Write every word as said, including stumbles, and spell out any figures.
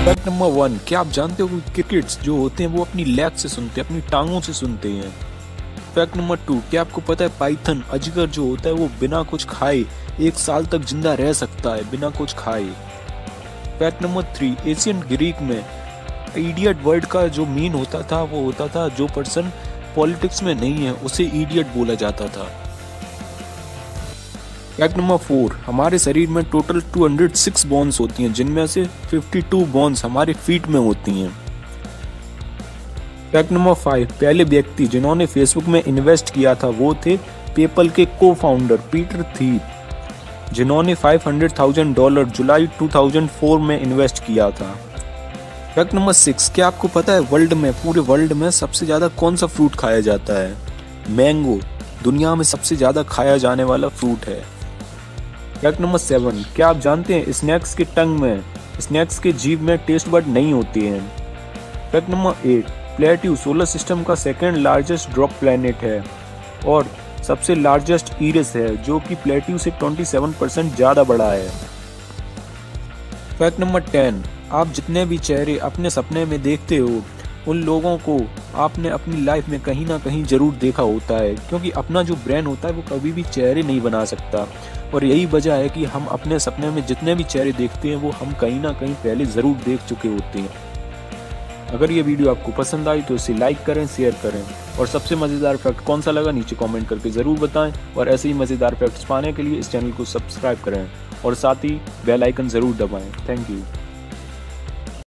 Fact number one, क्या आप जानते हो कि क्रिकेट्स जो होते हैं वो अपनी लेग से सुनते हैं, अपनी टांगों से सुनते हैं। फैक्ट नंबर टू, क्या आपको पता है पाइथन अजगर जो होता है वो बिना कुछ खाए एक साल तक जिंदा रह सकता है, बिना कुछ खाए। Fact number three, Asian Greek में इडियट वर्ड का जो मीन होता था वो होता था जो पर्सन पॉलिटिक्स में नहीं है उसे इडियट बोला जाता था। फैक्ट नंबर फोर, हमारे शरीर में टोटल दो सौ छह बोन्स होती हैं जिनमें से बावन बोन्स हमारे फीट में होती हैं। फैक्ट नंबर फाइव, पहले व्यक्ति जिन्होंने फेसबुक में इन्वेस्ट किया था वो थे पेपल के को फाउंडर पीटर थीप, जिन्होंने पाँच सौ हज़ार डॉलर जुलाई दो हज़ार चार में इन्वेस्ट किया था। फैक्ट नंबर सिक्स, क्या आपको पता है वर्ल्ड में पूरे वर्ल्ड में सबसे ज्यादा कौन सा फ्रूट खाया जाता है? मैंगो दुनिया में सबसे ज्यादा खाया जाने वाला फ्रूट है। फैक्ट नंबर सेवन, क्या आप जानते हैं स्नैक्स के टंग में स्नैक्स के जीभ में टेस्ट बड नहीं होते हैं। Fact number eight, Pluto solar system का सेकेंड लार्जेस्ट ड्रॉप प्लैनेट है और सबसे लार्जेस्ट इरिस है जो कि प्लेटू से सत्ताईस परसेंट ज़्यादा बड़ा है। फैक्ट नंबर टेन, आप जितने भी चेहरे अपने सपने में देखते हो उन लोगों को आपने अपनी लाइफ में कहीं ना कहीं जरूर देखा होता है, क्योंकि अपना जो ब्रेन होता है वो कभी भी चेहरे नहीं बना सकता और यही वजह है कि हम अपने सपने में जितने भी चेहरे देखते हैं वो हम कहीं ना कहीं पहले ज़रूर देख चुके होते हैं। अगर ये वीडियो आपको पसंद आई तो इसे लाइक करें, शेयर करें और सबसे मज़ेदार फैक्ट कौन सा लगा नीचे कमेंट करके ज़रूर बताएं और ऐसे ही मज़ेदार फैक्ट्स पाने के लिए इस चैनल को सब्सक्राइब करें और साथ ही बेल आइकन ज़रूर दबाएं। Thank you.